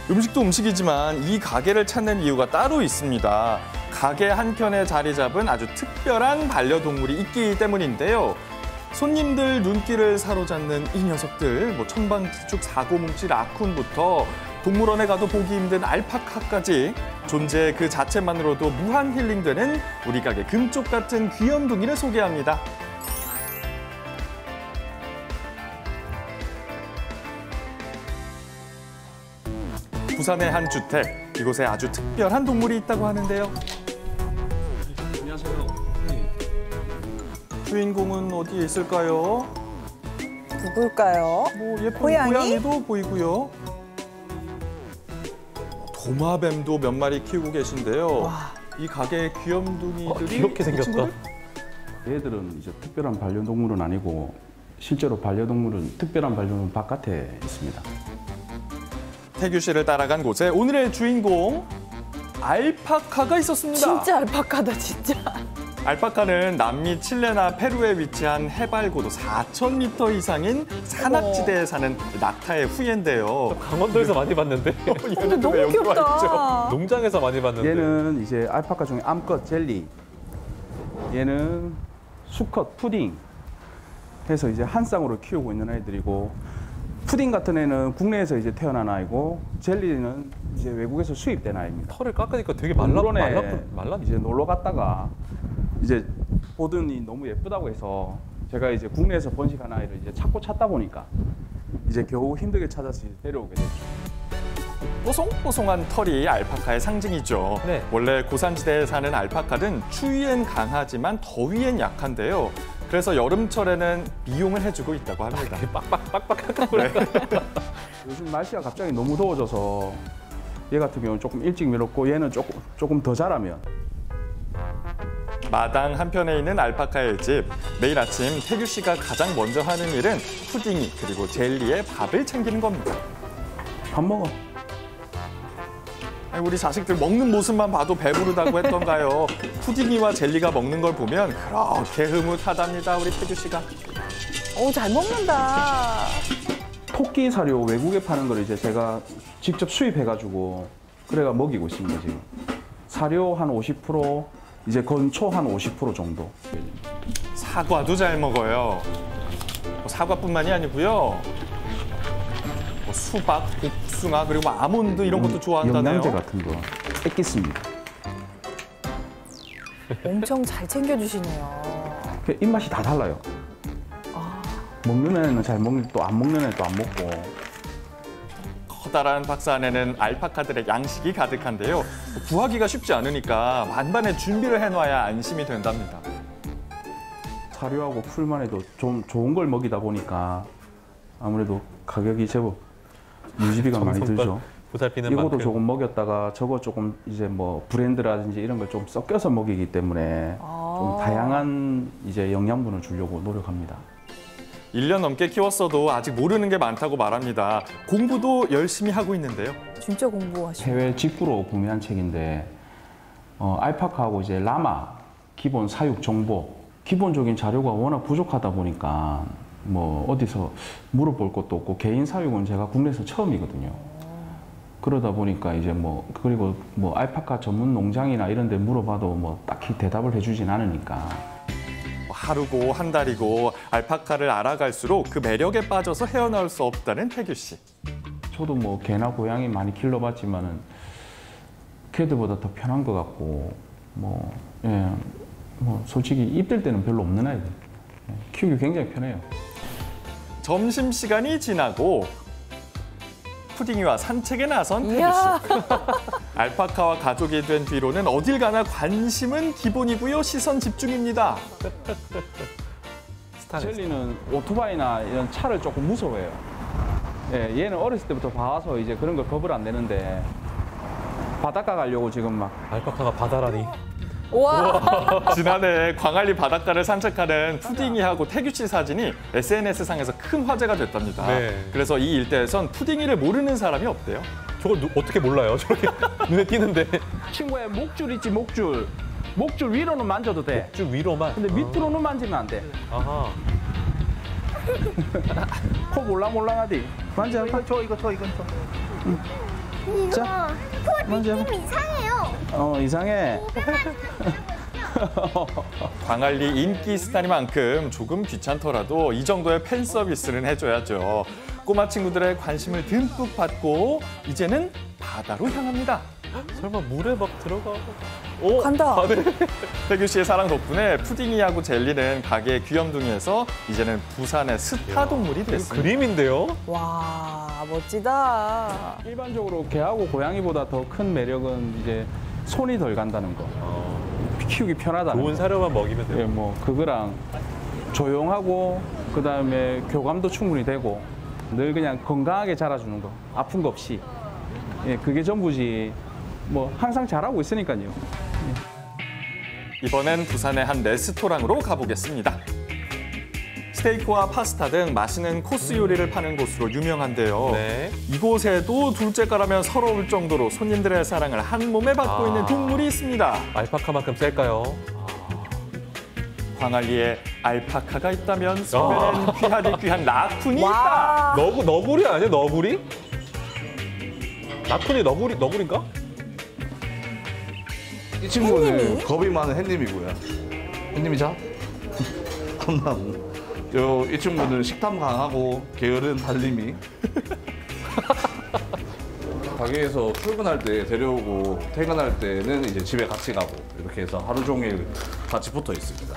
음식도 음식이지만 이 가게를 찾는 이유가 따로 있습니다. 가게 한켠에 자리 잡은 아주 특별한 반려동물이 있기 때문인데요. 손님들 눈길을 사로잡는 이 녀석들, 천방지축 사고뭉치 라쿤부터 동물원에 가도 보기 힘든 알파카까지 존재 그 자체만으로도 무한 힐링되는 우리 가게 금쪽 같은 귀염둥이를 소개합니다. 부산의 한 주택, 이곳에 아주 특별한 동물이 있다고 하는데요. 안녕하세요. 주인공은 어디에 있을까요? 누굴까요? 예쁜 고양이? 고양이도 보이고요. 도마뱀도 몇 마리 키우고 계신데요. 와. 이 가게의 귀염둥이들이 귀엽게 생겼다. 얘들은 이제 특별한 반려동물은 아니고 실제로 특별한 반려동물은 바깥에 있습니다. 태규 씨를 따라간 곳에 오늘의 주인공 알파카가 있었습니다. 진짜 알파카다, 진짜. 알파카는 남미 칠레나 페루에 위치한 해발 고도 4,000m 이상인 산악지대에 사는 낙타의 후예인데요. 강원도에서 많이 봤는데. 근데 너무 귀엽다. 농장에서 많이 봤는데. 얘는 이제 알파카 중에 암컷 젤리, 얘는 수컷 푸딩 해서 이제 한 쌍으로 키우고 있는 아이들이고, 푸딩 같은 애는 국내에서 이제 태어난 아이고, 젤리는 이제 외국에서 수입된 아이입니다. 털을 깎으니까 되게 말랐네. 말랐네. 이제 놀러 갔다가 이제 보더니 너무 예쁘다고 해서 제가 이제 국내에서 번식한 아이를 이제 찾다 보니까 이제 겨우 힘들게 찾아서 데려오게 됐죠. 뽀송뽀송한 털이 알파카의 상징이죠. 네. 원래 고산지대에 사는 알파카는 추위엔 강하지만 더위엔 약한데요. 그래서 여름철에는 미용을 해주고 있다고 합니다. 빡빡하고. 네. 요즘 날씨가 갑자기 너무 더워져서 얘 같은 경우는 조금 일찍 밀었고, 얘는 조금 더 자라면. 마당 한편에 있는 알파카의 집. 매일 아침 태규 씨가 가장 먼저 하는 일은 푸딩이 그리고 젤리에 밥을 챙기는 겁니다. 밥 먹어. 우리 자식들 먹는 모습만 봐도 배부르다고 했던가요. 푸딩이와 젤리가 먹는 걸 보면 그렇게 흐뭇하답니다, 우리 태규 씨가. 잘 먹는다. 토끼 사료 외국에 파는 걸 이제 제가 직접 수입해가지고 그래가 먹이고 있습니다, 지금. 사료 한 50%, 이제 건초 한 50% 정도. 사과도 잘 먹어요. 사과뿐만이 아니고요. 수박, 복숭아, 그리고 아몬드 이런 것도 좋아한다네요. 영양제 같은 거 뺏겠습니다. 엄청 잘 챙겨주시네요. 입맛이 다 달라요. 먹는 애는 잘 먹는데 또 안 먹는 애는 또 안 먹고. 커다란 박스 안에는 알파카들의 양식이 가득한데요. 구하기가 쉽지 않으니까 만반의 준비를 해놔야 안심이 된답니다. 사료하고 풀만 해도 좀 좋은 걸 먹이다 보니까 아무래도 가격이 제법 유지비가 많이 들죠. 보살피는 이것도 만큼. 조금 먹였다가 저거 조금 이제 브랜드라든지 이런 걸 좀 섞여서 먹이기 때문에 좀 다양한 이제 영양분을 주려고 노력합니다. 1년 넘게 키웠어도 아직 모르는 게 많다고 말합니다. 공부도 열심히 하고 있는데요. 진짜 공부하시네. 해외 직구로 구매한 책인데 알파카하고 이제 라마 기본 사육 정보, 기본적인 자료가 워낙 부족하다 보니까 어디서 물어볼 것도 없고, 개인 사육은 제가 국내에서 처음이거든요. 그러다 보니까 이제 그리고 알파카 전문 농장이나 이런 데 물어봐도 딱히 대답을 해주진 않으니까. 하루고 한 달이고 알파카를 알아갈수록 그 매력에 빠져서 헤어나올 수 없다는 태규 씨. 저도 개나 고양이 많이 길러봤지만은 걔들보다 더 편한 것 같고, 솔직히 입댈 때는 별로 없는 아이들. 키우기 굉장히 편해요. 점심시간이 지나고 푸딩이와 산책에 나선 태규 씨. 알파카와 가족이 된 뒤로는 어딜 가나 관심은 기본이고요. 시선 집중입니다. 젤리는 오토바이나 이런 차를 조금 무서워해요. 얘는 어렸을 때부터 봐서 이제 그런 걸 겁을 안 내는데, 바닷가 가려고 지금 알파카가 바다라니. 와. 지난해 광안리 바닷가를 산책하는 푸딩이하고 태규 씨 사진이 SNS상에서 큰 화제가 됐답니다. 네. 그래서 이 일대에선 푸딩이를 모르는 사람이 없대요. 저걸 어떻게 몰라요? 저렇게 눈에 띄는데. 친구야, 목줄 있지, 목줄. 목줄 위로는 만져도 돼. 쭉 위로만. 근데 밑으로는 만지면 안 돼. 아하. 코 몰랑몰랑하디. 만져. 이건 저. 자, 먼저. 좀 이상해요. 이상해. 광안리 인기 스타니만큼 조금 귀찮더라도 이 정도의 팬 서비스는 해줘야죠. 꼬마 친구들의 관심을 듬뿍 받고 이제는 바다로 향합니다. 설마 물에 막 들어가고. 간다. 아, 네. 태규 씨의 사랑 덕분에 푸딩이하고 젤리는 가게의 귀염둥이에서 이제는 부산의 스타 동물이 됐습니다. 그림인데요? 와, 멋지다. 일반적으로 개하고 고양이보다 더 큰 매력은 이제 손이 덜 간다는 거. 키우기 편하다는 좋은 거. 사료만 먹이면 돼요. 예, 뭐 그거랑 조용하고 그다음에 교감도 충분히 되고 늘 그냥 건강하게 자라주는 거. 아픈 거 없이. 예, 그게 전부지. 뭐 항상 잘하고 있으니까요. 이번엔 부산의 한 레스토랑으로 가보겠습니다. 스테이크와 파스타 등 맛있는 코스 요리를 파는 곳으로 유명한데요. 네. 이곳에도 둘째가라면 서러울 정도로 손님들의 사랑을 한 몸에 받고 있는 동물이 있습니다. 알파카만큼 셀까요? 광안리에 알파카가 있다면 서면엔 귀하디 귀한 라쿤이 있다. 와, 너구리 아니야? 너구리? 라쿤이 너구리인가? 이 친구는 햇님이? 겁이 많은 햇님이고요. 햇님이자? 컴나무. 이 친구는 식탐 강하고 게으른 달림이. 가게에서 출근할 때 데려오고 퇴근할 때는 이제 집에 같이 가고 이렇게 해서 하루 종일 같이 붙어 있습니다.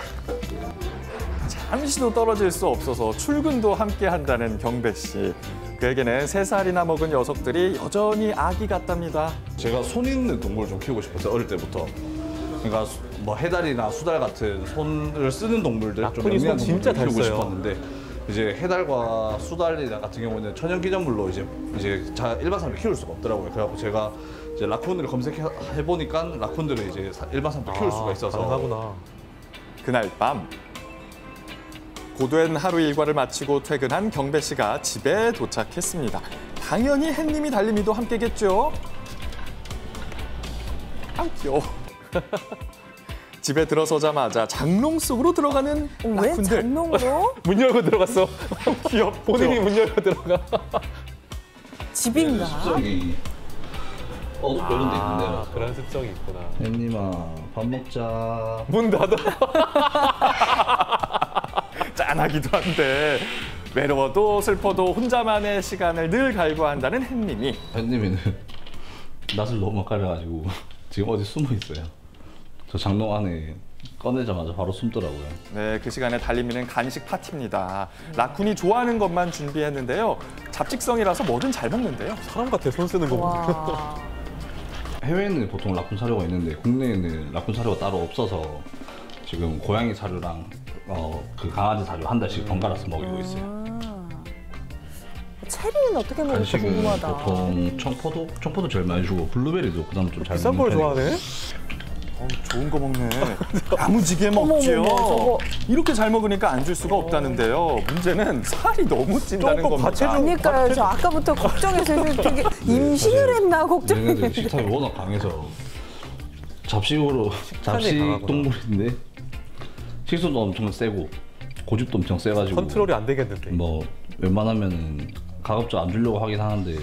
잠시도 떨어질 수 없어서 출근도 함께 한다는 경배 씨. 그에게는 3살이나 먹은 녀석들이 여전히 아기 같답니다. 제가 손 있는 동물을 좀 키우고 싶었어요, 어릴 때부터. 그러니까 뭐 해달이나 수달 같은 손을 쓰는 동물들, 좀 라쿤이 영리한 손 진짜 동물을 키우고 잘 써요. 싶었는데 이제 해달과 수달이 같은 경우는 천연 기념물로 이제 일반 사람이 키울 수가 없더라고요. 그래갖고 제가 이제 라쿤을 검색해 보니까 라쿤들은 이제 일반 사람도 키울 수가 있어서 가능하구나. 그날 밤 고된 하루 일과를 마치고 퇴근한 경배 씨가 집에 도착했습니다. 당연히 햇님이 달림이도 함께겠죠. 아 귀여워. 집에 들어서자마자 장롱 속으로 들어가는 왜 라쿤들. 장롱으로? 문 열고 들어갔어. 귀엽죠? 본인이 문 열고 들어가. 집인가? 습성이 이런 데 있는데요. 그런 습성이 있구나. 햇님아 밥 먹자. 문 닫아. 짠하기도 한데 외로워도 슬퍼도 혼자만의 시간을 늘 갈구한다는 햇님이 햇님이는 낯을 너무 가려가지고 지금 어디 숨어 있어요. 저 장롱 안에 꺼내자마자 바로 숨더라고요. 네, 그 시간에 달림이는 간식 파티입니다. 라쿤이 좋아하는 것만 준비했는데요. 잡식성이라서 뭐든 잘 먹는데요. 사람 같아, 손 쓰는 거 보면. 와, 해외에는 보통 라쿤 사료가 있는데 국내에는 라쿤 사료가 따로 없어서 지금 고양이 사료랑 그 강아지 사료 한 달씩 번갈아서 먹이고 있어요. 체리는 어떻게 먹을까 간식은 궁금하다. 보통 청포도 제일 많이 주고 블루베리도 그다음 좀 잘 비싼 먹는 걸 편이에요. 좋아하네. 좋은 거 먹네. 야무지게 먹지요. 어머, 저거. 이렇게 잘 먹으니까 안 줄 수가 없다는데요. 문제는 살이 너무 찐다는 조금 겁니다. 받쳐주고. 그러니까요, 저 아까부터 걱정해서 되게 임신을 했나 걱정. 얘네들 식탐이 워낙 강해서 잡식 강하구나. 동물인데 식소도 엄청 세고 고집도 엄청 세가지고 컨트롤이 안 되겠는데. 뭐 웬만하면은 가급적 안 주려고 하긴 하는데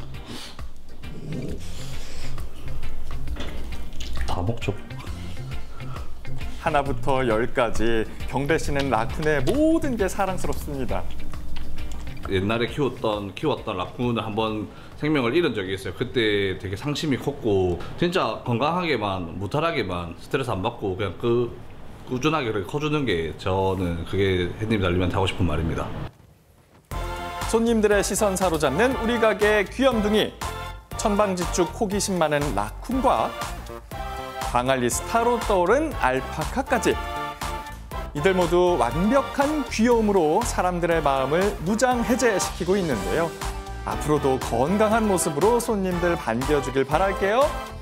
다 먹죠. 하나부터 10까지 경배 씨는 라쿤의 모든 게 사랑스럽습니다. 옛날에 키웠던 라쿤을 한번 생명을 잃은 적이 있어요. 그때 되게 상심이 컸고 진짜 건강하게만 무탈하게만 스트레스 안 받고 그냥 꾸준하게 그렇게 커주는 게 저는 그게 햇님 달리면 하고 싶은 말입니다. 손님들의 시선 사로잡는 우리 가게의 귀염둥이. 천방지축 호기심 많은 라쿤과 광안리 스타로 떠오른 알파카까지. 이들 모두 완벽한 귀여움으로 사람들의 마음을 무장해제시키고 있는데요. 앞으로도 건강한 모습으로 손님들 반겨주길 바랄게요.